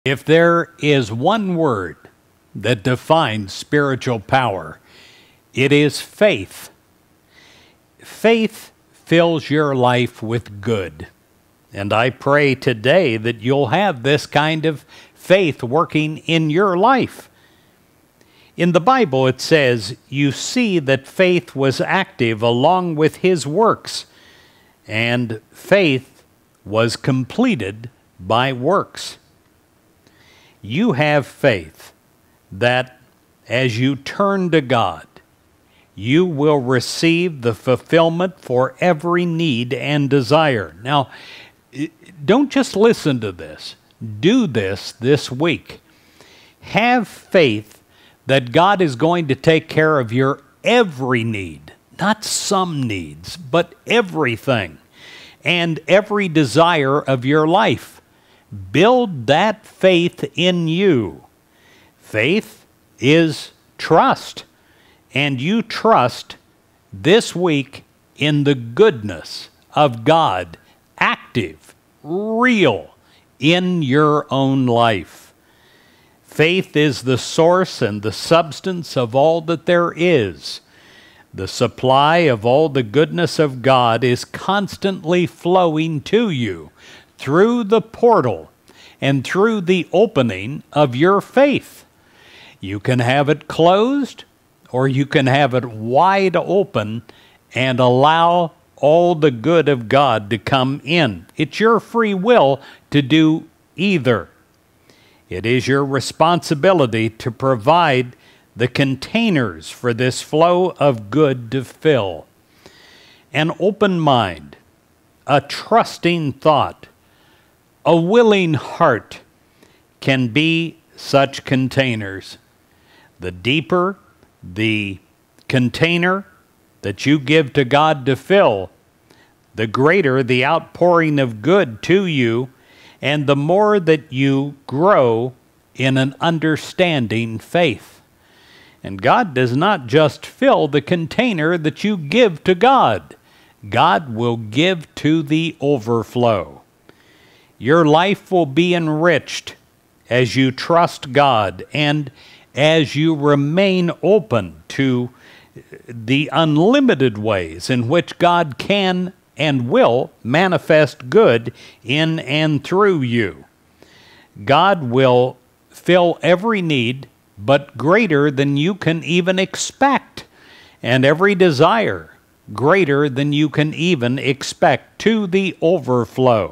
If there is one word that defines spiritual power, it is faith. Faith fills your life with good. And I pray today that you'll have this kind of faith working in your life. In the Bible it says, you see that faith was active along with his works, and faith was completed by works. You have faith that as you turn to God, you will receive the fulfillment for every need and desire. Now, don't just listen to this. Do this week. Have faith that God is going to take care of your every need, not some needs, but everything, and every desire of your life. Build that faith in you. Faith is trust, and you trust this week in the goodness of God, active, real, in your own life. Faith is the source and the substance of all that there is. The supply of all the goodness of God is constantly flowing to you through the portal and through the opening of your faith. You can have it closed, or you can have it wide open and allow all the good of God to come in. It's your free will to do either. It is your responsibility to provide the containers for this flow of good to fill. An open mind, a trusting thought, a willing heart can be such containers. The deeper the container that you give to God to fill, the greater the outpouring of good to you, and the more that you grow in an understanding faith. And God does not just fill the container that you give to God. God will give to the overflow. Your life will be enriched as you trust God and as you remain open to the unlimited ways in which God can and will manifest good in and through you. God will fill every need, but greater than you can even expect, and every desire greater than you can even expect, to the overflow.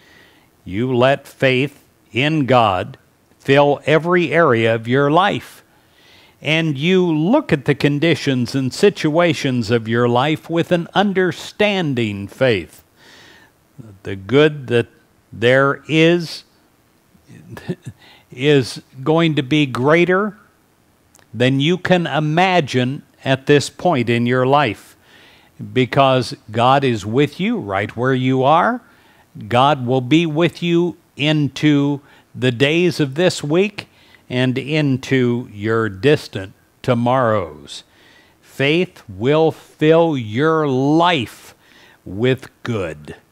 You let faith in God fill every area of your life, and you look at the conditions and situations of your life with an understanding faith. The good that there is going to be greater than you can imagine at this point in your life, because God is with you right where you are. God will be with you into the days of this week and into your distant tomorrows. Faith will fill your life with good.